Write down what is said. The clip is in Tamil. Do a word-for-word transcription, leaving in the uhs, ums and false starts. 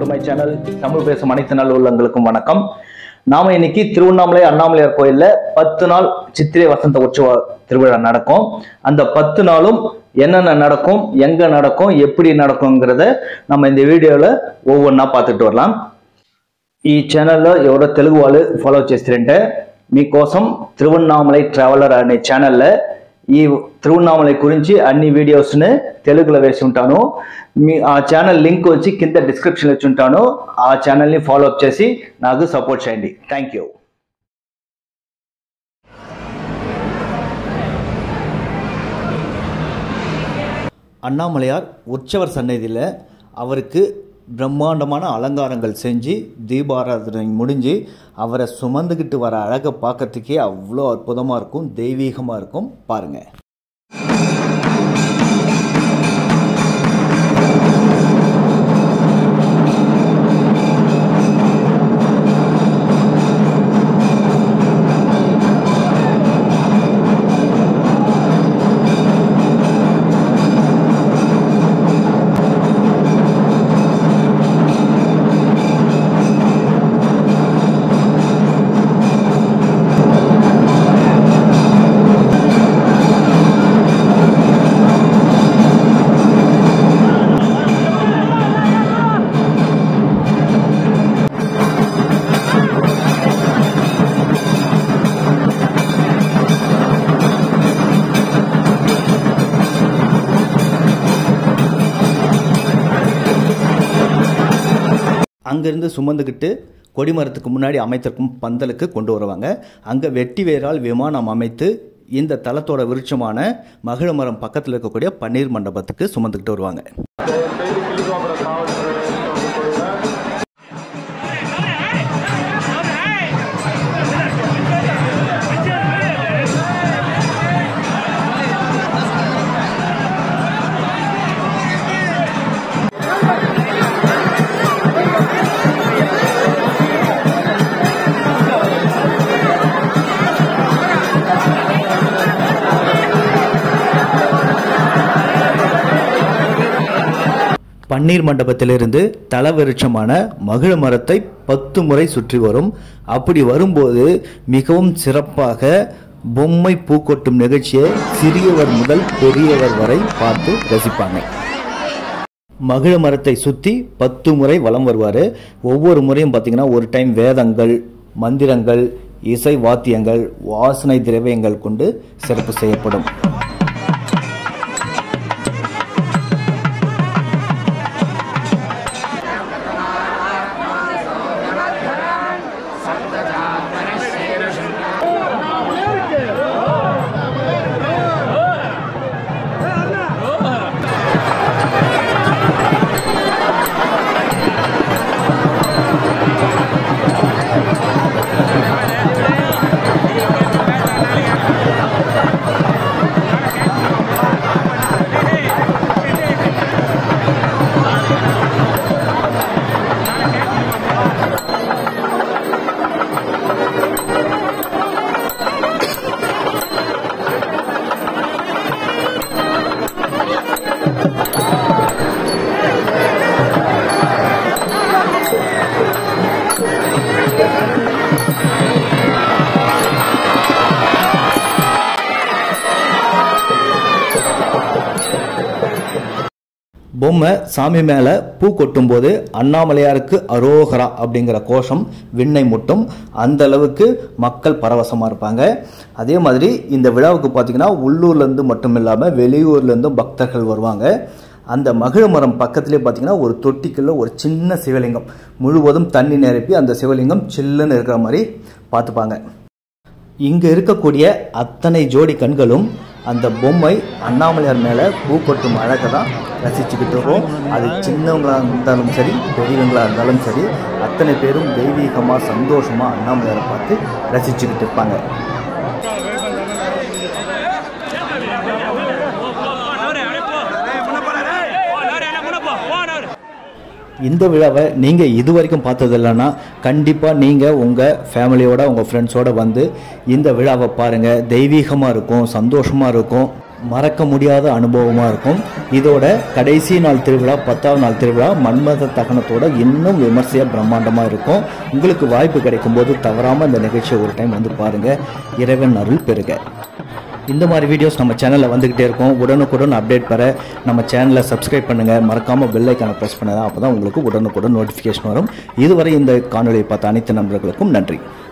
to my channel. தமிழ் பேசும் அனைத்து நல்ல உள்ளங்களுக்கும் வணக்கம். நாம இன்னைக்கு திருவண்ணாமலை அண்ணாமலையார் கோயில்ல பத்து நாள் சித்திரை வசந்த உற்சவ திருவிழா நடக்கும். அந்த பத்து நாளும் என்னென்ன நடக்கும், எங்க நடக்கும், எப்படி நடக்கும்ங்கறத நம்ம இந்த வீடியோல ஒவ்வொன்றா பார்த்துட்டு வரலாம். ఈ ఛానల్లో ఎవరో తెలుగు వాళ్ళు ఫాలో చేస్తారంటే మీకోసం తిరువన్నామలై ట్రావెలర్ అనే ఛానల్లో ఈ తిరువన్నామలై గురించి అన్ని వీడియోస్ని తెలుగులో వేసి ఉంటాను. మీ ఆ ఛానల్ లింక్ వచ్చి కింద డిస్క్రిప్షన్లో ఇచ్చి ఉంటాను. ఆ ఛానల్ని ఫాలో అప్ చేసి నాకు సపోర్ట్ చేయండి. Thank you. அண்ணாமலையார் உற்சவர் சன்னதியில் அவருக்கு பிரம்மாண்டமான அலங்காரங்கள் செஞ்சு தீபாராதனை முடிஞ்சு அவரை சுமந்துக்கிட்டு வர அழகை பார்க்கறதுக்கே அவ்வளோ அற்புதமாக இருக்கும், தெய்வீகமாக இருக்கும். பாருங்கள். அங்கிருந்து சுமந்துக்கிட்டு கொடிமரத்துக்கு முன்னாடி அமைத்திருக்கும் பந்தலுக்கு கொண்டு வருவாங்க. அங்கே வெட்டி வேரால் விமானம் அமைத்து இந்த தலத்தோட விருட்சமான மகிழமரம் பக்கத்தில் இருக்கக்கூடிய பன்னீர் மண்டபத்துக்கு சுமந்துக்கிட்டு வருவாங்க. பன்னீர் மண்டபத்திலிருந்து தலவிருட்சமான மகிழ மரத்தை பத்து முறை சுற்றி வரும். அப்படி வரும்போது மிகவும் சிறப்பாக பொம்மை பூக்கொட்டும் நிகழ்ச்சியை சிறியவர் முதல் பெரியவர் வரை பார்த்து ரசிப்பாங்க. மகிழ மரத்தை சுற்றி பத்து முறை வலம் வருவார். ஒவ்வொரு முறையும் பார்த்தீங்கன்னா ஒரு டைம் வேதங்கள், மந்திரங்கள், இசை வாத்தியங்கள், வாசனை திரவியங்கள் கொண்டு சிறப்பு செய்யப்படும். பொம்மை சாமி மேலே பூ கொட்டும் போது அண்ணாமலையாருக்கு அரோகரா அப்படிங்கிற கோஷம் விண்ணை முட்டும். அந்த அளவுக்கு மக்கள் பரவசமாக இருப்பாங்க. அதே மாதிரி இந்த விழாவுக்கு பார்த்தீங்கன்னா உள்ளூர்லேருந்து மட்டும் இல்லாமல் வெளியூர்லேருந்தும் பக்தர்கள் வருவாங்க. அந்த மகிழ மரம் பக்கத்துலேயே பார்த்தீங்கன்னா ஒரு தொட்டிக்குள்ள ஒரு சின்ன சிவலிங்கம் முழுவதும் தண்ணி நிரப்பி அந்த சிவலிங்கம் சில்லுன்னு இருக்கிற மாதிரி பார்த்துப்பாங்க. இங்கே இருக்கக்கூடிய அத்தனை ஜோடி கண்களும் அந்த பொம்மை அண்ணாமலையார் மேலே பூ கொட்டும் அழகை தான் ரசிச்சுக்கிட்டு இருக்கோம். அது சின்னவங்களாக இருந்தாலும் சரி, பெரியவங்களாக இருந்தாலும் சரி, அத்தனை பேரும் தெய்வீகமாக சந்தோஷமாக அண்ணாமலையாரை பார்த்து ரசிச்சுக்கிட்டு இருப்பாங்க. இந்த விழாவை நீங்கள் இது வரைக்கும் பார்த்தது இல்லைன்னா கண்டிப்பாக நீங்கள் உங்கள் ஃபேமிலியோட உங்கள் ஃப்ரெண்ட்ஸோடு வந்து இந்த விழாவை பாருங்கள். தெய்வீகமாக இருக்கும், சந்தோஷமாக இருக்கும், மறக்க முடியாத அனுபவமாக இருக்கும். இதோட கடைசி நாள் திருவிழா, பத்தாவது நாள் திருவிழா மன்மத தகனத்தோட இன்னும் விமர்சையாக பிரம்மாண்டமாக இருக்கும். உங்களுக்கு வாய்ப்பு கிடைக்கும் போது தவறாமல் இந்த நிகழ்ச்சியை ஒரு டைம் வந்து பாருங்கள். இறைவன் அருள் பெறுக. இந்த மாதிரி வீடியோஸ் நம்ம சேனலில் வந்துக்கிட்டே இருக்கும். உடனுக்குடன் அப்டேட் பெற நம்ம சேனலை சப்ஸ்கிரைப் பண்ணுங்கள். மறக்காமல் பெல் ஐக்கானை ப்ரெஸ் பண்ணுங்கள். அப்போ தான் உங்களுக்கு உடனுக்குடன் நோட்டிஃபிகேஷன் வரும். இதுவரை இந்த காணொலியை பார்த்த அனைத்து நண்பர்களுக்கும் நன்றி.